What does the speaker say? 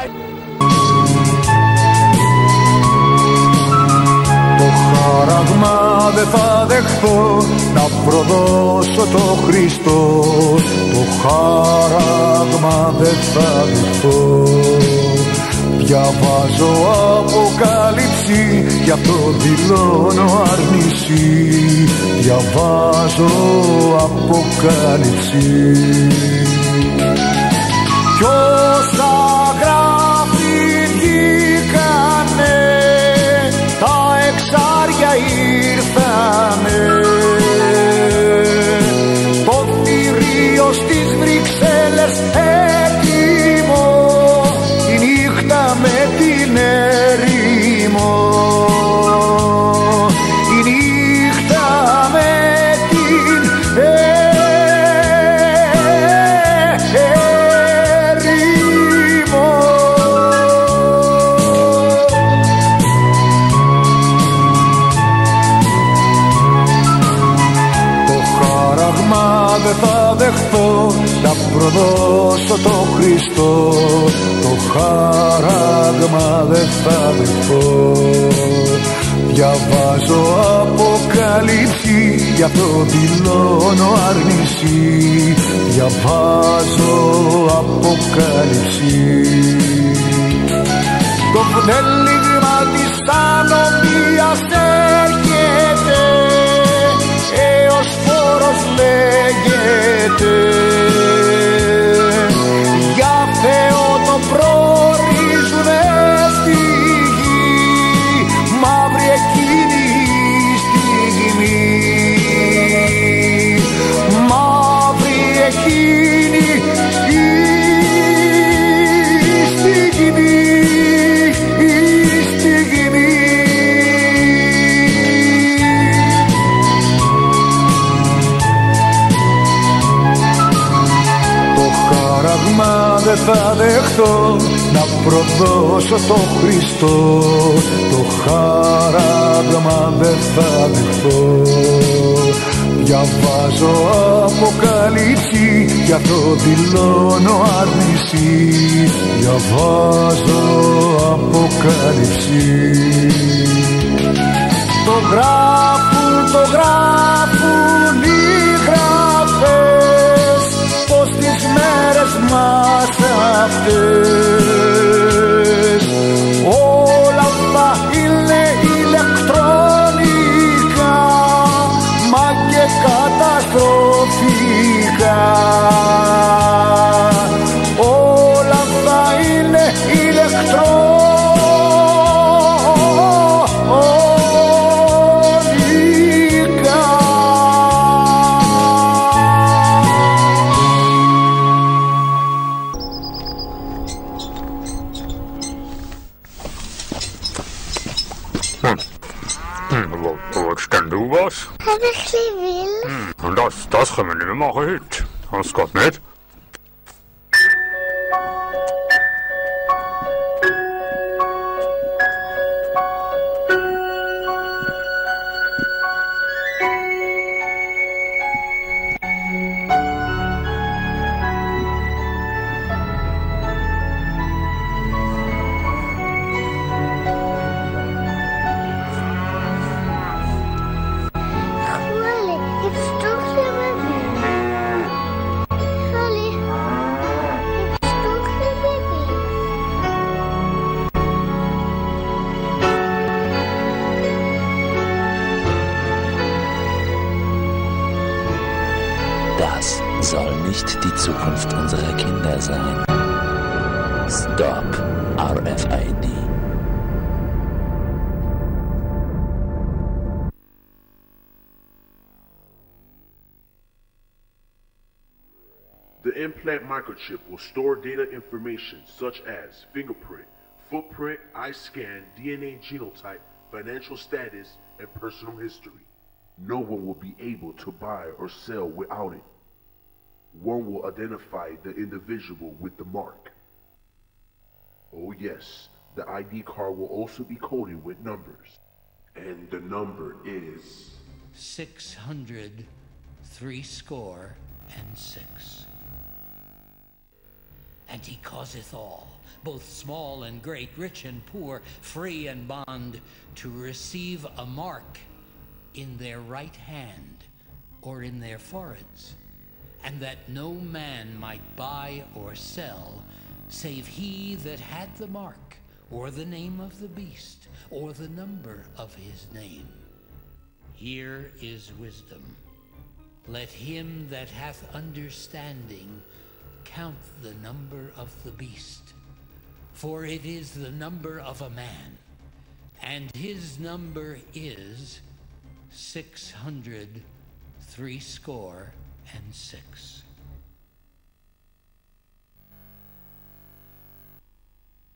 Το χάραγμα δεν θα δεχτώ να προδώσω το Χριστό. Το χάραγμα δεν θα δεχτώ. Διαβάζω Αποκάλυψη, γι' αυτό δηλώνω άρνηση. Διαβάζω Αποκάλυψη. Κι όσα γράφει βγήκανε, τα εξάρια ήρθανε. Στο θηρίο στις Βρυξέλλες έτοιμο, η νύχτα με την ερήμο. Η νύχτα με την ερήμο. Το χάραγμα δεν θα δεχτώ να προδώσω το Χριστό. Το χάραγμα δεν θα δεχτώ. Διαβάζω Αποκάλυψη, γι' αυτό δηλώνω άρνηση. Διαβάζω Αποκάλυψη. Το πνέλιγμα της ανομίας έρχεται, έως πόρος λέγεται. Για Θεό το προορίζουνε στη γη, μαύρη εκείνη η στιγμή. Μαύρη εκείνη η στιγμή. Δεν θα δεχτώ να προδώσω το Χριστό. Το χάραγμα δεν θα δεχτώ. Διαβάζω Αποκάλυψη, γι' αυτό δηλώνω άρνηση. Διαβάζω Αποκάλυψη. Το γράφουν οι γραφές, πως τις μέρες μας αυτές όλα θα είναι ηλεκτρονικά, μα και καταστροφικά. Όλα θα είναι ηλεκτρονικά. Was denn du was? Hab ich will. Und das können wir nicht mehr machen heute. Das geht nicht. Das soll nicht die Zukunft unserer Kinder sein. Stop RFID. The implant microchip will store data information such as fingerprint, footprint, eye scan, DNA genotype, financial status, and personal history. No one will be able to buy or sell without it. One will identify the individual with the mark. Oh yes, the ID card will also be coded with numbers. And the number is 600 threescore and 6. And he causeth all both small and great, rich and poor, free and bond, to receive a mark in their right hand or in their foreheads, and that no man might buy or sell save he that had the mark, or the name of the beast, or the number of his name. Here is wisdom. Let him that hath understanding count the number of the beast, for it is the number of a man, and his number is 666.